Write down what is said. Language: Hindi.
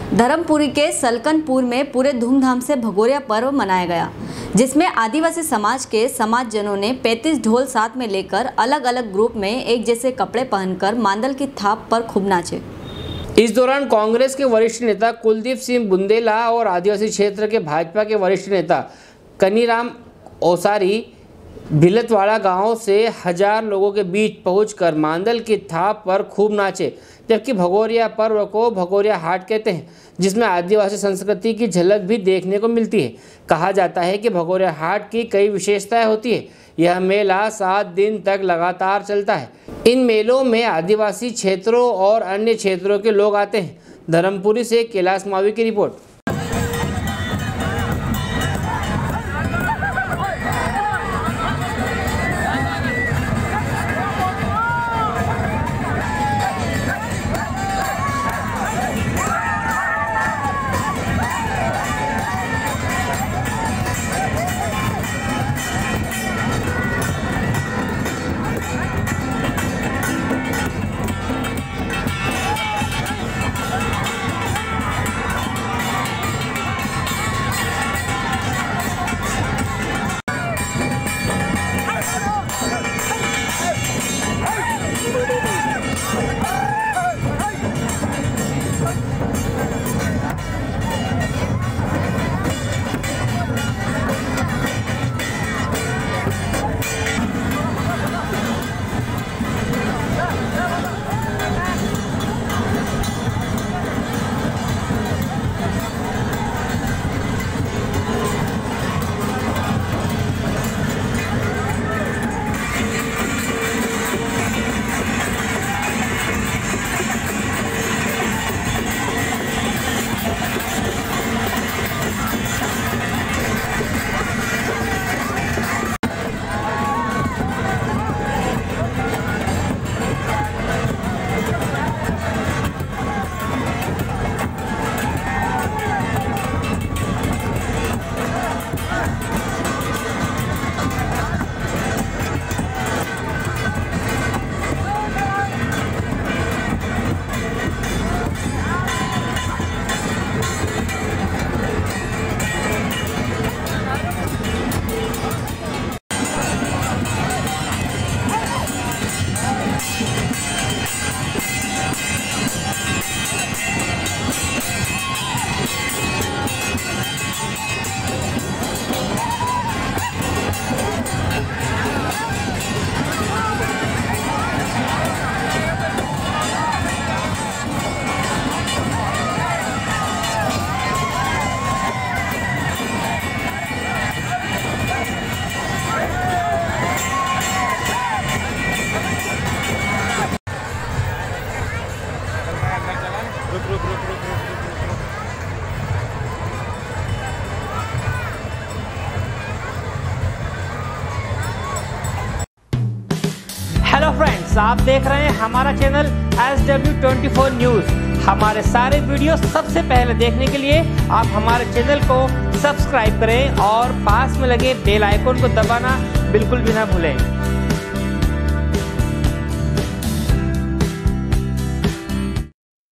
धर्मपुरी के सलकनपुर में पूरे धूमधाम से भगोरिया पर्व मनाया गया, जिसमें आदिवासी समाज के समाजजनों ने 35 ढोल साथ में लेकर अलग अलग ग्रुप में एक जैसे कपड़े पहनकर मांदल की थाप पर खूब नाचे। इस दौरान कांग्रेस के वरिष्ठ नेता कुलदीप सिंह बुंदेला और आदिवासी क्षेत्र के भाजपा के वरिष्ठ नेता कनीराम ओसारी भिलतवाड़ा गांव से 1000 लोगों के बीच पहुंचकर मांदल की थाप पर खूब नाचे। जबकि भगोरिया पर्व को भगोरिया हाट कहते हैं, जिसमें आदिवासी संस्कृति की झलक भी देखने को मिलती है। कहा जाता है कि भगोरिया हाट की कई विशेषताएं होती है। यह मेला 7 दिन तक लगातार चलता है। इन मेलों में आदिवासी क्षेत्रों और अन्य क्षेत्रों के लोग आते हैं। धर्मपुरी से कैलाश मावी की रिपोर्ट। हेलो फ्रेंड्स, आप देख रहे हैं हमारा चैनल SW24 न्यूज़। हमारे सारे वीडियो सबसे पहले देखने के लिए आप हमारे चैनल को सब्सक्राइब करें और पास में लगे बेल आइकन को दबाना बिल्कुल भी ना भूलें।